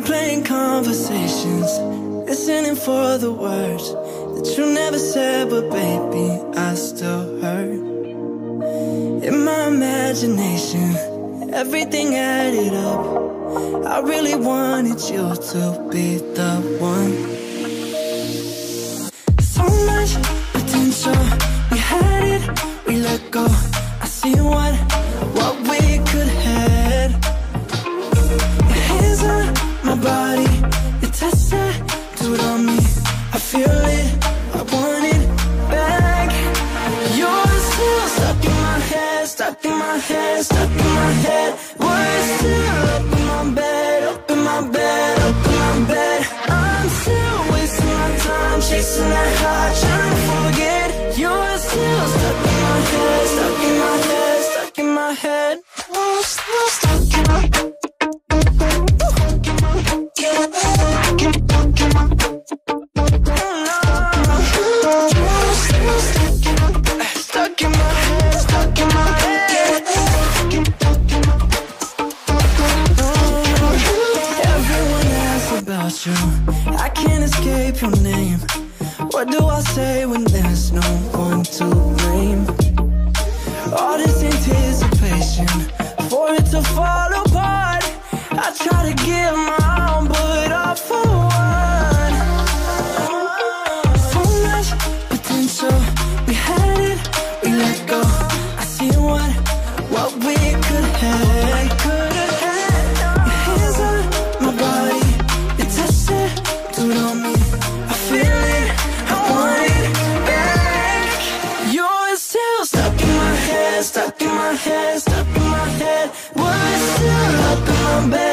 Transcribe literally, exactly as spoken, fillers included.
replaying conversations, listening for the words that you never said, but baby, I still heard. In my imagination, everything added up. I really wanted you to be the one. So much potential, we had it, we let go. I see what, what we could have. Your hands on my body, your touch tattooed on me. I feel it, I want it back. You're still stuck in my head, stuck in my head, stuck in my head. We're still up in my bed, up in my bed, up in my bed. I'm still wasting my time chasing that high, trying to forget. You're still stuck in my head, stuck in my head, stuck in my head. You're still stuck in my head. I can't escape your name. What do I say when there's no one to blame? All this anticipation for it to fall apart. I try to give my all, but all for what? So much potential, we had it, we let go. I see what, what we could have, could have had. Your hands on my body, your touch tattooed on me. I feel it, I want it back. You're still stuck in my head, stuck in my head, stuck in my head. We're still up in my bed.